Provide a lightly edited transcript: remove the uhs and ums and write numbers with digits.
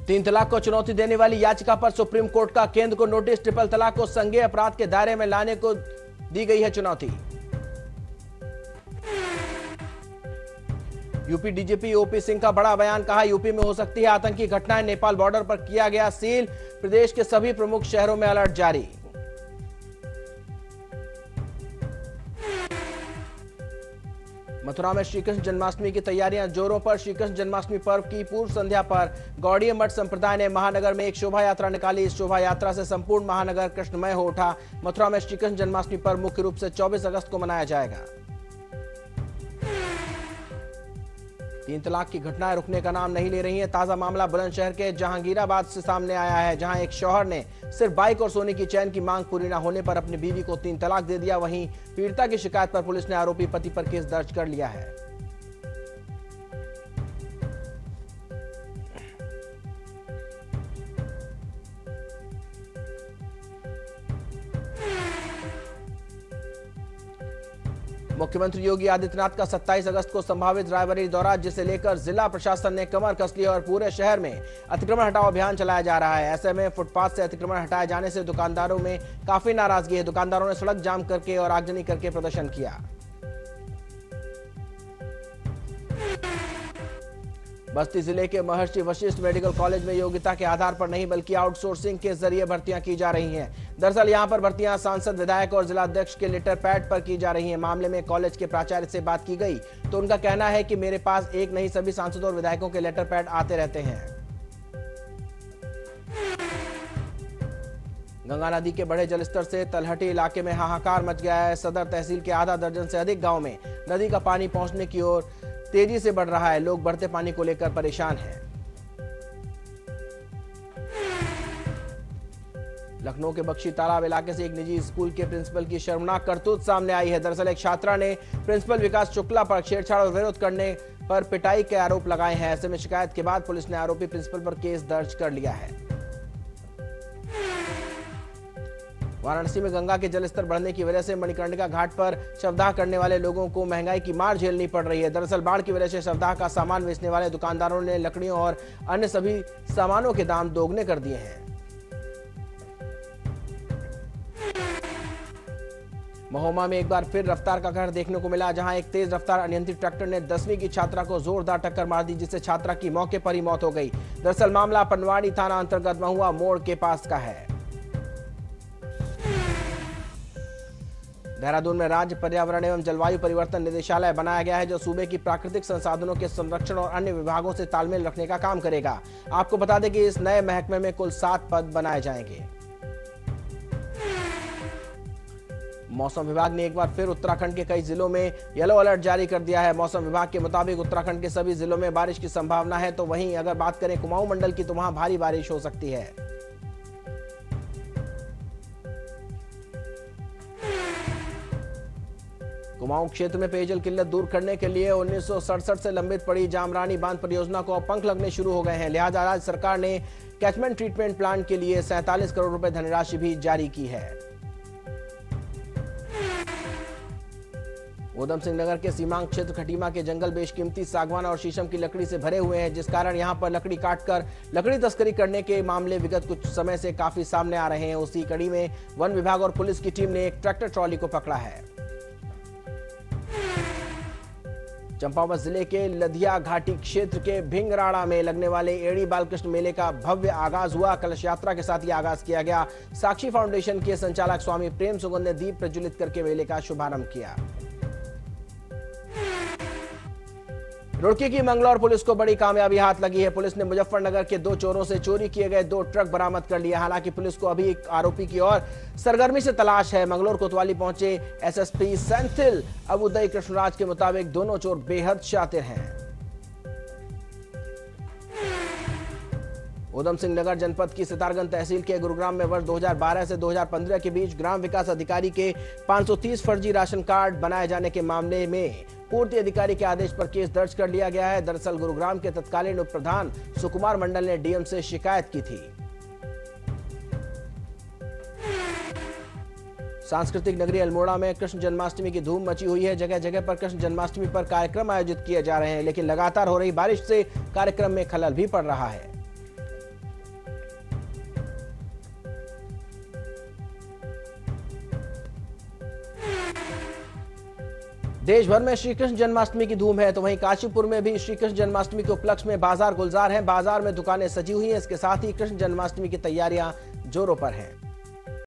तीन तलाक को चुनौती देने वाली याचिका पर सुप्रीम कोर्ट का केंद्र को नोटिस। ट्रिपल तलाक को संज्ञेय अपराध के दायरे में लाने को दी गई है चुनौती। यूपी डीजीपी ओपी सिंह का बड़ा बयान, कहा यूपी में हो सकती है आतंकी घटनाएं, नेपाल बॉर्डर पर किया गया सील। प्रदेश के सभी प्रमुख शहरों में अलर्ट जारी। मथुरा में श्रीकृष्ण जन्माष्टमी की तैयारियां जोरों पर। श्रीकृष्ण जन्माष्टमी पर्व की पूर्व संध्या पर गौड़ीय मठ संप्रदाय ने महानगर में एक शोभा यात्रा निकाली। इस शोभा यात्रा से संपूर्ण महानगर कृष्णमय हो उठा। मथुरा में श्रीकृष्ण जन्माष्टमी पर्व मुख्य रूप से 24 अगस्त को मनाया जाएगा। तीन तलाक की घटनाएं रुकने का नाम नहीं ले रही हैं। ताजा मामला बुलंदशहर के जहांगीराबाद से सामने आया है, जहां एक शौहर ने सिर्फ बाइक और सोने की चैन की मांग पूरी न होने पर अपनी बीवी को 3 तलाक दे दिया। वहीं पीड़िता की शिकायत पर पुलिस ने आरोपी पति पर केस दर्ज कर लिया है। मुख्यमंत्री योगी आदित्यनाथ का 27 अगस्त को संभावित रायबरेली दौरा, जिसे लेकर जिला प्रशासन ने कमर कस ली और पूरे शहर में अतिक्रमण हटाओ अभियान चलाया जा रहा है। ऐसे में फुटपाथ से अतिक्रमण हटाए जाने से दुकानदारों में काफी नाराजगी है। दुकानदारों ने सड़क जाम करके और आगजनी करके प्रदर्शन किया। बस्ती जिले के महर्षि वशिष्ठ मेडिकल कॉलेज में योग्यता के आधार पर नहीं बल्कि आउटसोर्सिंग के जरिए भर्तियां की जा रही हैं। दरअसल यहां पर भर्तियां सांसद, विधायक और जिलाध्यक्ष के लेटर पैड पर की जा रही हैं। मामले में कॉलेज के प्राचार्य से बात की गई तो उनका कहना है कि मेरे पास एक नहीं सभी सांसदों और विधायकों के लेटर पैड आते रहते हैं। गंगा नदी के बढ़े जलस्तर से तलहटी इलाके में हाहाकार मच गया है। सदर तहसील के आधा दर्जन से अधिक गांव में नदी का पानी पहुंचने की ओर तेजी से बढ़ रहा है। लोग बढ़ते पानी को लेकर परेशान हैं। लखनऊ के बख्शी तालाब इलाके से एक निजी स्कूल के प्रिंसिपल की शर्मनाक करतूत सामने आई है। दरअसल एक छात्रा ने प्रिंसिपल विकास शुक्ला पर छेड़छाड़ और विरोध करने पर पिटाई के आरोप लगाए हैं। ऐसे में शिकायत के बाद पुलिस ने आरोपी प्रिंसिपल पर केस दर्ज कर लिया है। वाराणसी में गंगा के जलस्तर बढ़ने की वजह से मणिकर्णिका घाट पर शवदाह करने वाले लोगों को महंगाई की मार झेलनी पड़ रही है। दरअसल बाढ़ की वजह से शवदाह का सामान बेचने वाले दुकानदारों ने लकड़ियों और अन्य सभी सामानों के दाम दोगुने कर दिए हैं। महोबा में एक बार फिर रफ्तार का कहर देखने को मिला, जहां एक तेज रफ्तार अनियंत्रित ट्रैक्टर ने 10वीं की छात्रा को जोरदार टक्कर मार दी, जिससे छात्रा की मौके पर ही मौत हो गई। दरअसल मामला पनवाड़ी थाना अंतर्गत महुआ मोड़ के पास का है। देहरादून में राज्य पर्यावरण एवं जलवायु परिवर्तन निदेशालय बनाया गया है, जो सूबे की प्राकृतिक संसाधनों के संरक्षण और अन्य विभागों से तालमेल रखने का काम करेगा। आपको बता दें कि इस नए महकमे में कुल 7 पद बनाए जाएंगे। मौसम विभाग ने एक बार फिर उत्तराखंड के कई जिलों में येलो अलर्ट जारी कर दिया है। मौसम विभाग के मुताबिक उत्तराखंड के सभी जिलों में बारिश की संभावना है। तो वहीं अगर बात करें कुमाऊं मंडल की, तो वहां भारी बारिश हो सकती है। कुमाऊं क्षेत्र में पेयजल किल्लत दूर करने के लिए 1967 से लंबित पड़ी जामरानी बांध परियोजना को अब पंख लगने शुरू हो गए हैं। लिहाजा राज्य सरकार ने कैचमेंट ट्रीटमेंट प्लांट के लिए 47 करोड़ रुपए धनराशि भी जारी की है। उधम सिंह नगर के सीमांत क्षेत्र खटीमा के जंगल बेशकीमती सागवान और शीशम की लकड़ी से भरे हुए हैं, जिस कारण यहां पर लकड़ी काटकर लकड़ी तस्करी करने के मामले विगत कुछ समय से काफी सामने आ रहे हैं। उसी कड़ी में वन विभाग और पुलिस की टीम ने एक ट्रैक्टर ट्रॉली को पकड़ा है। चंपावत जिले के लधिया घाटी क्षेत्र के भिंगराड़ा में लगने वाले एड़ी बालकृष्ण मेले का भव्य आगाज हुआ। कलश यात्रा के साथ ये आगाज किया गया। साक्षी फाउंडेशन के संचालक स्वामी प्रेम सुगंध ने दीप प्रज्वलित करके मेले का शुभारंभ किया। रुड़की की मंगलौर पुलिस को बड़ी कामयाबी हाथ लगी है। पुलिस ने मुजफ्फरनगर के 2 चोरों से चोरी किए गए 2 ट्रक बरामद कर लिए। हालांकि पुलिस को अभी एक आरोपी की और सरगर्मी से तलाश है। मंगलौर कोतवाली पहुंचे एसएसपी सेंथिल अबुदई कृष्णराज के मुताबिक दोनों चोर बेहद शातिर हैं। उधम सिंह नगर जनपद की सितारगंज तहसील के गुरुग्राम में वर्ष 2012 से 2015 के बीच ग्राम विकास अधिकारी के 530 फर्जी राशन कार्ड बनाए जाने के मामले में पूर्ति अधिकारी के आदेश पर केस दर्ज कर लिया गया है। दरअसल गुरुग्राम के तत्कालीन उप प्रधान सुकुमार मंडल ने डीएम से शिकायत की थी। सांस्कृतिक नगरी अल्मोड़ा में कृष्ण जन्माष्टमी की धूम मची हुई है। जगह जगह पर कृष्ण जन्माष्टमी पर कार्यक्रम आयोजित किए जा रहे हैं, लेकिन लगातार हो रही बारिश से कार्यक्रम में खलल भी पड़ रहा है। देश भर में श्री कृष्ण जन्माष्टमी की धूम है, तो वहीं काशीपुर में भी श्री कृष्ण जन्माष्टमी के उपलक्ष्य में बाजार गुलजार हैं। बाजार में दुकानें सजी हुई हैं। इसके साथ ही कृष्ण जन्माष्टमी की तैयारियां जोरों पर हैं।